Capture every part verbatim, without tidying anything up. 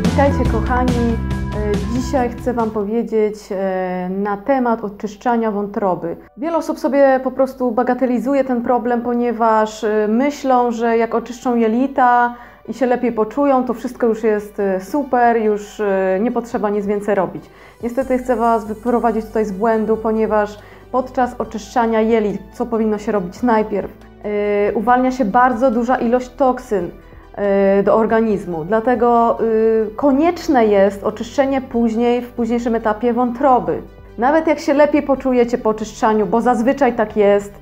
Witajcie kochani, dzisiaj chcę Wam powiedzieć na temat oczyszczania wątroby. Wiele osób sobie po prostu bagatelizuje ten problem, ponieważ myślą, że jak oczyszczą jelita i się lepiej poczują, to wszystko już jest super, już nie potrzeba nic więcej robić. Niestety chcę Was wyprowadzić tutaj z błędu, ponieważ podczas oczyszczania jelit, co powinno się robić najpierw? Yy, uwalnia się bardzo duża ilość toksyn yy, do organizmu, dlatego yy, konieczne jest oczyszczenie później, w późniejszym etapie wątroby. Nawet jak się lepiej poczujecie po oczyszczaniu, bo zazwyczaj tak jest,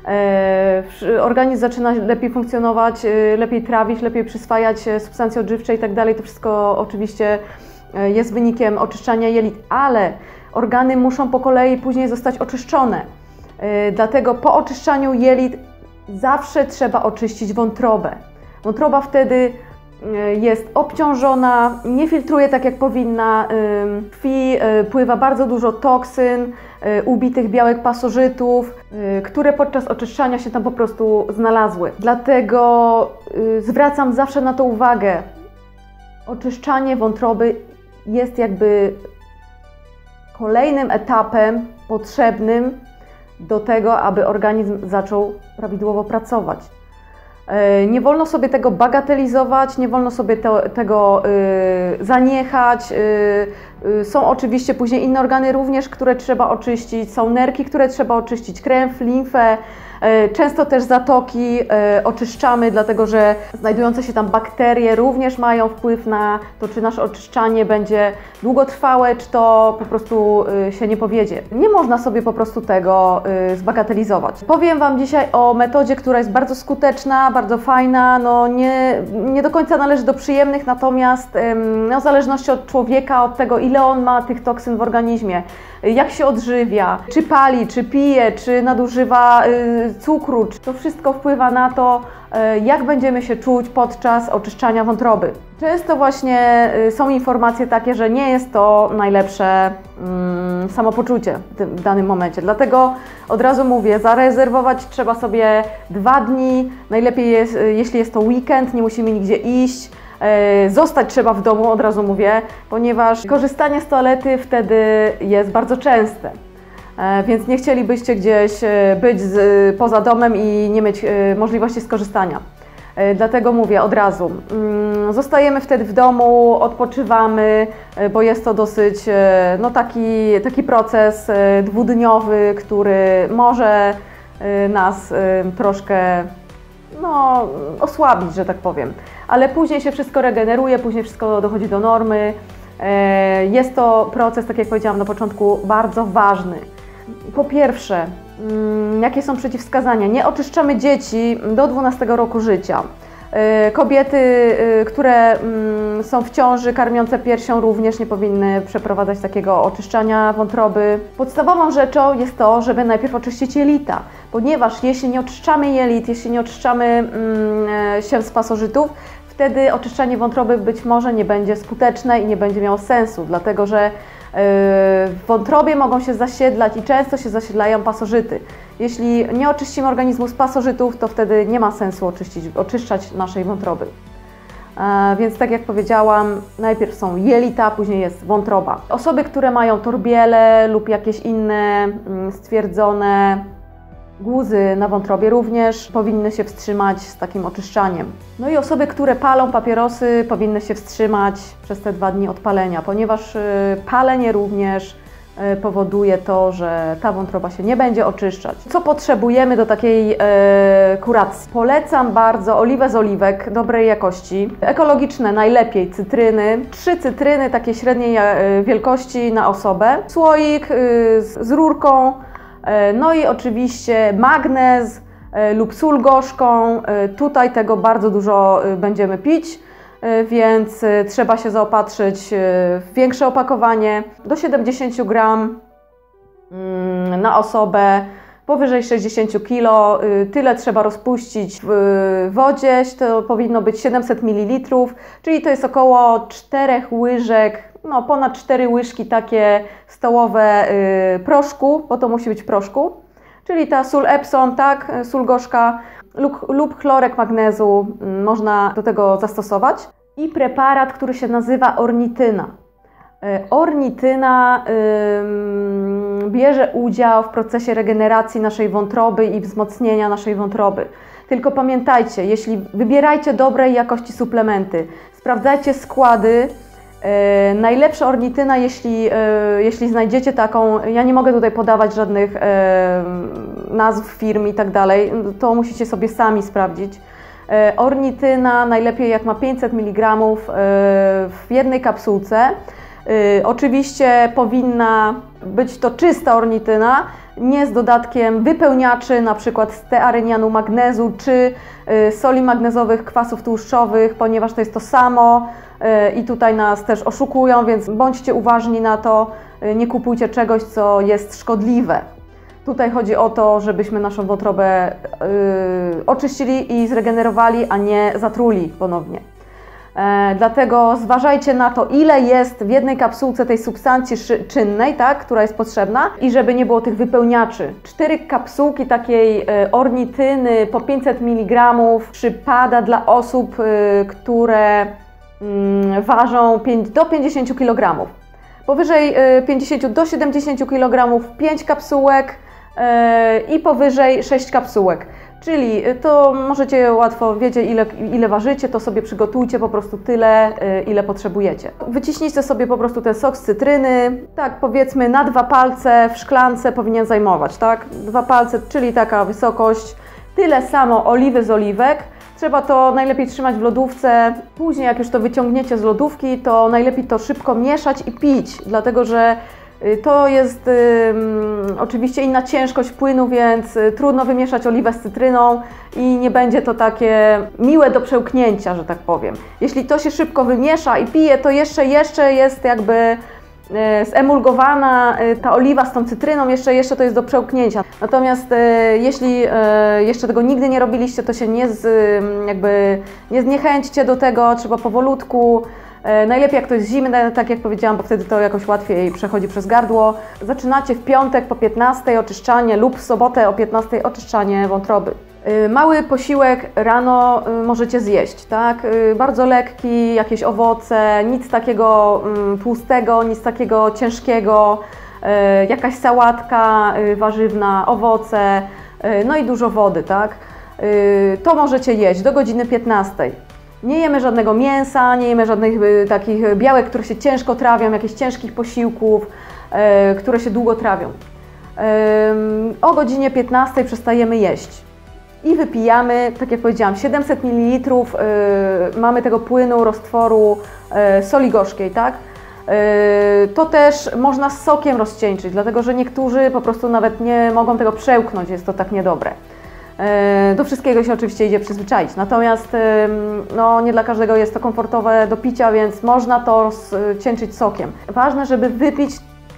yy, organizm zaczyna lepiej funkcjonować, yy, lepiej trawić, lepiej przyswajać substancje odżywcze i tak dalej, to wszystko oczywiście yy, jest wynikiem oczyszczania jelit, ale organy muszą po kolei później zostać oczyszczone. Yy, dlatego po oczyszczaniu jelit zawsze trzeba oczyścić wątrobę. Wątroba wtedy yy, jest obciążona, nie filtruje tak jak powinna, yy, w krwi yy, pływa bardzo dużo toksyn, yy, ubitych białek pasożytów, yy, które podczas oczyszczania się tam po prostu znalazły. Dlatego yy, zwracam zawsze na to uwagę. Oczyszczanie wątroby jest jakby kolejnym etapem potrzebnym do tego, aby organizm zaczął prawidłowo pracować. Nie wolno sobie tego bagatelizować, nie wolno sobie to, tego yy, zaniechać. Yy, yy, są oczywiście później inne organy również, które trzeba oczyścić, są nerki, które trzeba oczyścić, krew, limfę. Często też zatoki oczyszczamy, dlatego że znajdujące się tam bakterie również mają wpływ na to, czy nasze oczyszczanie będzie długotrwałe, czy to po prostu się nie powiedzie. Nie można sobie po prostu tego zbagatelizować. Powiem Wam dzisiaj o metodzie, która jest bardzo skuteczna, bardzo fajna, no nie, nie do końca należy do przyjemnych, natomiast no, w zależności od człowieka, od tego, ile on ma tych toksyn w organizmie, jak się odżywia, czy pali, czy pije, czy nadużywa cukru, to wszystko wpływa na to, jak będziemy się czuć podczas oczyszczania wątroby. Często właśnie są informacje takie, że nie jest to najlepsze mm, samopoczucie w danym momencie. Dlatego od razu mówię, zarezerwować trzeba sobie dwa dni, najlepiej jest, jeśli jest to weekend, nie musimy nigdzie iść. Zostać trzeba w domu, od razu mówię, ponieważ korzystanie z toalety wtedy jest bardzo częste. Więc nie chcielibyście gdzieś być z, poza domem i nie mieć możliwości skorzystania. Dlatego mówię od razu, zostajemy wtedy w domu, odpoczywamy, bo jest to dosyć no, taki, taki proces dwudniowy, który może nas troszkę no, osłabić, że tak powiem. Ale później się wszystko regeneruje, później wszystko dochodzi do normy. Jest to proces, tak jak powiedziałam na początku, bardzo ważny. Po pierwsze, jakie są przeciwwskazania? Nie oczyszczamy dzieci do dwunastego roku życia. Kobiety, które są w ciąży, karmiące piersią również nie powinny przeprowadzać takiego oczyszczania wątroby. Podstawową rzeczą jest to, żeby najpierw oczyścić jelita, ponieważ jeśli nie oczyszczamy jelit, jeśli nie oczyszczamy się z pasożytów, wtedy oczyszczanie wątroby być może nie będzie skuteczne i nie będzie miało sensu, dlatego że w wątrobie mogą się zasiedlać i często się zasiedlają pasożyty. Jeśli nie oczyścimy organizmu z pasożytów, to wtedy nie ma sensu oczyścić, oczyszczać naszej wątroby. Więc tak jak powiedziałam, najpierw są jelita, później jest wątroba. Osoby, które mają torbiele lub jakieś inne stwierdzone guzy na wątrobie również powinny się wstrzymać z takim oczyszczaniem. No i osoby, które palą papierosy, powinny się wstrzymać przez te dwa dni od palenia, ponieważ palenie również powoduje to, że ta wątroba się nie będzie oczyszczać. Co potrzebujemy do takiej e, kuracji? Polecam bardzo oliwę z oliwek dobrej jakości, ekologiczne najlepiej cytryny, trzy cytryny takie średniej wielkości na osobę, słoik e, z, z rurką, no i oczywiście magnez lub sól gorzką. Tutaj tego bardzo dużo będziemy pić, więc trzeba się zaopatrzyć w większe opakowanie, do siedemdziesięciu gram na osobę, powyżej sześćdziesięciu kilo. Tyle trzeba rozpuścić w wodzie, to powinno być siedemset mililitrów, czyli to jest około czterech łyżek, no ponad cztery łyżki takie stołowe proszku, bo to musi być proszku, czyli ta sól Epsom, tak, sól gorzka lub, lub chlorek magnezu można do tego zastosować. i preparat, który się nazywa ornityna. Ornityna yy, bierze udział w procesie regeneracji naszej wątroby i wzmocnienia naszej wątroby. Tylko pamiętajcie, jeśli wybierajcie dobrej jakości suplementy, sprawdzajcie składy. Yy, najlepsza ornityna, jeśli, yy, jeśli znajdziecie taką, ja nie mogę tutaj podawać żadnych yy, nazw firm i tak dalej, to musicie sobie sami sprawdzić. Yy, ornityna najlepiej jak ma pięćset miligramów yy, w jednej kapsułce. Yy, oczywiście powinna być to czysta ornityna, nie z dodatkiem wypełniaczy, na przykład stearynianu magnezu czy yy, soli magnezowych, kwasów tłuszczowych, ponieważ to jest to samo yy, i tutaj nas też oszukują, więc bądźcie uważni na to, yy, nie kupujcie czegoś, co jest szkodliwe. Tutaj chodzi o to, żebyśmy naszą wątrobę yy, oczyścili i zregenerowali, a nie zatruli ponownie. E, dlatego zważajcie na to, ile jest w jednej kapsułce tej substancji czynnej, tak, która jest potrzebna i żeby nie było tych wypełniaczy. Cztery kapsułki takiej e, ornityny po pięćset miligramów przypada dla osób, e, które mm, ważą do pięćdziesięciu kilogramów. Powyżej e, pięćdziesięciu do siedemdziesięciu kilogramów pięć kapsułek e, i powyżej sześć kapsułek. Czyli to możecie łatwo, wiecie ile, ile ważycie, to sobie przygotujcie po prostu tyle, ile potrzebujecie. Wyciśnijcie sobie po prostu ten sok z cytryny, tak powiedzmy na dwa palce w szklance powinien zajmować, tak? Dwa palce, czyli taka wysokość, tyle samo oliwy z oliwek. Trzeba to najlepiej trzymać w lodówce, później jak już to wyciągniecie z lodówki, to najlepiej to szybko mieszać i pić, dlatego że to jest y, oczywiście inna ciężkość płynu, więc y, trudno wymieszać oliwę z cytryną i nie będzie to takie miłe do przełknięcia, że tak powiem. Jeśli to się szybko wymiesza i pije, to jeszcze, jeszcze jest jakby y, zemulgowana y, ta oliwa z tą cytryną, jeszcze, jeszcze to jest do przełknięcia. Natomiast y, jeśli y, jeszcze tego nigdy nie robiliście, to się nie, z, y, jakby nie zniechęćcie do tego, trzeba powolutku. Najlepiej jak to jest zimne, tak jak powiedziałam, bo wtedy to jakoś łatwiej przechodzi przez gardło. Zaczynacie w piątek po piętnastej oczyszczanie lub w sobotę o piętnastej oczyszczanie wątroby. Mały posiłek rano możecie zjeść, tak? Bardzo lekki, jakieś owoce, nic takiego tłustego, nic takiego ciężkiego, jakaś sałatka warzywna, owoce, no i dużo wody, tak? To możecie jeść do godziny piętnastej. Nie jemy żadnego mięsa, nie jemy żadnych y, takich białek, które się ciężko trawią, jakichś ciężkich posiłków, y, które się długo trawią. Y, o godzinie piętnastej przestajemy jeść i wypijamy, tak jak powiedziałam, siedemset mililitrów y, mamy tego płynu, roztworu y, soli gorzkiej, tak? Y, to też można z sokiem rozcieńczyć, dlatego że niektórzy po prostu nawet nie mogą tego przełknąć, jest to tak niedobre. Do wszystkiego się oczywiście idzie przyzwyczaić, natomiast no, nie dla każdego jest to komfortowe do picia, więc można to cieńczyć sokiem. Ważne, żeby wypić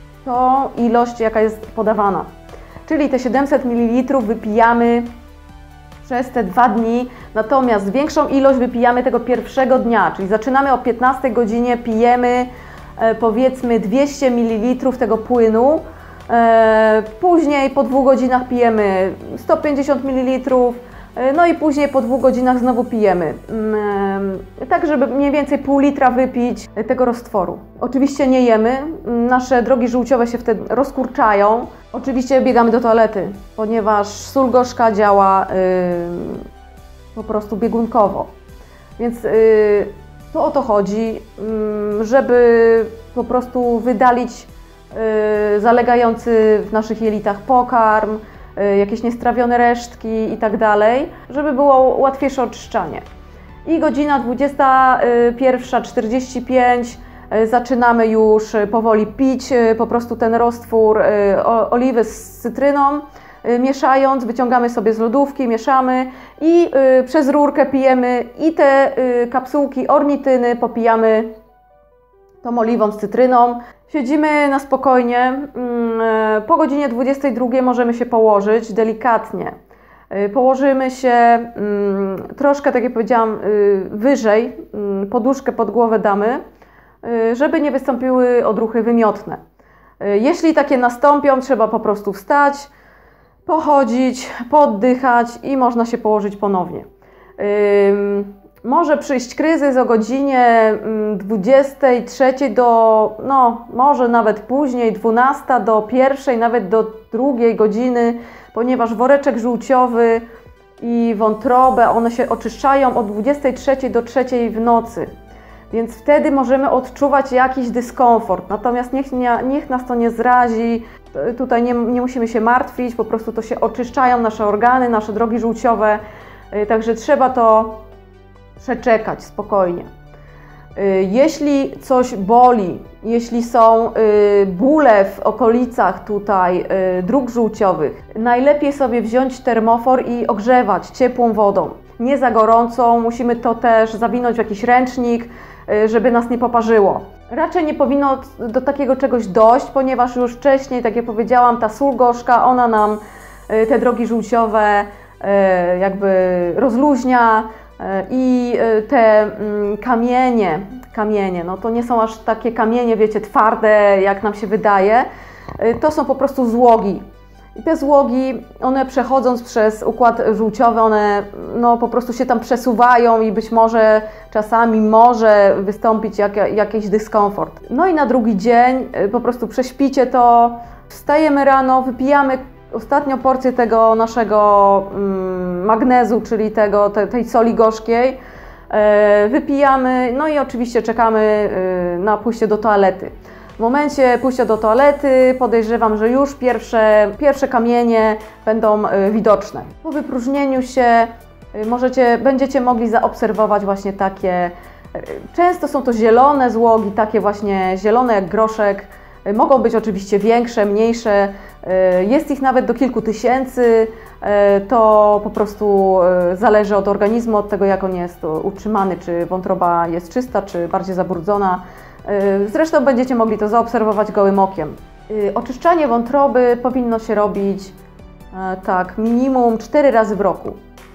tą ilość, jaka jest podawana. Czyli te siedemset mililitrów wypijamy przez te dwa dni, natomiast większą ilość wypijamy tego pierwszego dnia, czyli zaczynamy o piętnastej godzinie, pijemy powiedzmy dwieście mililitrów tego płynu. Później po dwóch godzinach pijemy sto pięćdziesiąt mililitrów, no i później po dwóch godzinach znowu pijemy. Tak, żeby mniej więcej pół litra wypić tego roztworu. Oczywiście nie jemy, nasze drogi żółciowe się wtedy rozkurczają. Oczywiście biegamy do toalety, ponieważ sól gorzka działa po prostu biegunkowo. Więc to o to chodzi, żeby po prostu wydalić zalegający w naszych jelitach pokarm, jakieś niestrawione resztki i tak dalej, żeby było łatwiejsze oczyszczanie. I godzina dwudziesta pierwsza czterdzieści pięć zaczynamy już powoli pić po prostu ten roztwór oliwy z cytryną, mieszając, wyciągamy sobie z lodówki, mieszamy i przez rurkę pijemy i te kapsułki ornityny popijamy tą oliwą z cytryną. Siedzimy na spokojnie, po godzinie dwudziestej drugiej możemy się położyć delikatnie. Położymy się troszkę, tak jak powiedziałam, wyżej, poduszkę pod głowę damy, żeby nie wystąpiły odruchy wymiotne. Jeśli takie nastąpią, trzeba po prostu wstać, pochodzić, pooddychać i można się położyć ponownie. Może przyjść kryzys o godzinie dwudziestej trzeciej do, no może nawet później, dwunasta do pierwszej, nawet do drugiej godziny, ponieważ woreczek żółciowy i wątrobę, one się oczyszczają od dwudziestej trzeciej do trzeciej w nocy. Więc wtedy możemy odczuwać jakiś dyskomfort. Natomiast niech, nie, niech nas to nie zrazi, tutaj nie, nie musimy się martwić, po prostu to się oczyszczają nasze organy, nasze drogi żółciowe, także trzeba to przeczekać spokojnie. Jeśli coś boli, jeśli są bóle w okolicach tutaj dróg żółciowych, najlepiej sobie wziąć termofor i ogrzewać ciepłą wodą. Nie za gorącą, musimy to też zawinąć w jakiś ręcznik, żeby nas nie poparzyło. Raczej nie powinno do takiego czegoś dojść, ponieważ już wcześniej, tak jak powiedziałam, ta sól gorzka, ona nam te drogi żółciowe jakby rozluźnia i te kamienie, kamienie, no to nie są aż takie kamienie, wiecie, twarde, jak nam się wydaje, to są po prostu złogi. I te złogi, one przechodząc przez układ żółciowy, one no, po prostu się tam przesuwają i być może czasami może wystąpić jak, jakiś dyskomfort. No i na drugi dzień po prostu prześpicie to, wstajemy rano, wypijamy ostatnią porcję tego naszego mm, magnezu, czyli tego, te, tej soli gorzkiej, e, wypijamy, no i oczywiście czekamy e, na pójście do toalety. W momencie pójścia do toalety podejrzewam, że już pierwsze, pierwsze kamienie będą widoczne. Po wypróżnieniu się możecie, będziecie mogli zaobserwować właśnie takie, często są to zielone złogi, takie właśnie zielone jak groszek. Mogą być oczywiście większe, mniejsze, jest ich nawet do kilku tysięcy. To po prostu zależy od organizmu, od tego jak on jest utrzymany, czy wątroba jest czysta, czy bardziej zabrudzona. Zresztą będziecie mogli to zaobserwować gołym okiem. Oczyszczanie wątroby powinno się robić tak minimum cztery razy w roku.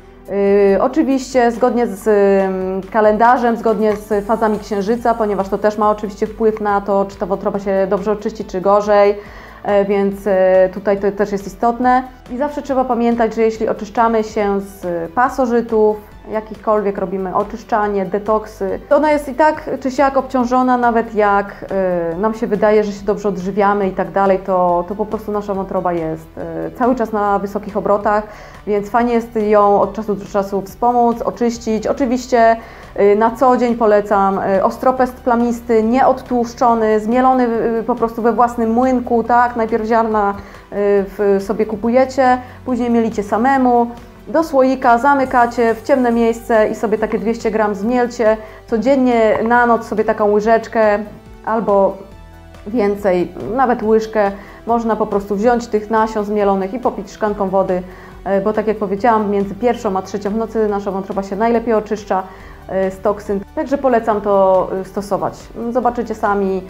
Oczywiście zgodnie z kalendarzem, zgodnie z fazami księżyca, ponieważ to też ma oczywiście wpływ na to, czy ta wątroba się dobrze oczyści, czy gorzej, więc tutaj to też jest istotne. I zawsze trzeba pamiętać, że jeśli oczyszczamy się z pasożytów, jakichkolwiek robimy oczyszczanie, detoksy, to ona jest i tak czy siak obciążona, nawet jak y, nam się wydaje, że się dobrze odżywiamy i tak dalej, to, to po prostu nasza wątroba jest y, cały czas na wysokich obrotach, więc fajnie jest ją od czasu do czasu wspomóc, oczyścić. Oczywiście y, na co dzień polecam y, ostropest plamisty, nieodtłuszczony, zmielony y, po prostu we własnym młynku, tak, najpierw ziarna y, w, sobie kupujecie, później mielicie samemu. Do słoika zamykacie w ciemne miejsce i sobie takie dwieście gramów zmielcie. Codziennie na noc sobie taką łyżeczkę albo więcej, nawet łyżkę. Można po prostu wziąć tych nasion zmielonych i popić szklanką wody, bo tak jak powiedziałam, między pierwszą a trzecią w nocy nasza wątroba się najlepiej oczyszcza z toksyn. Także polecam to stosować. Zobaczycie sami,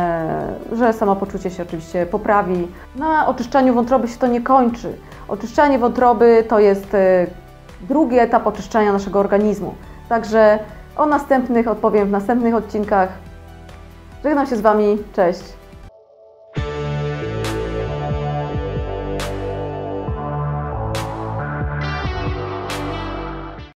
że samopoczucie się oczywiście poprawi. Na oczyszczaniu wątroby się to nie kończy. Oczyszczanie wątroby to jest drugi etap oczyszczania naszego organizmu. Także o następnych odpowiem w następnych odcinkach. Żegnam się z Wami, cześć!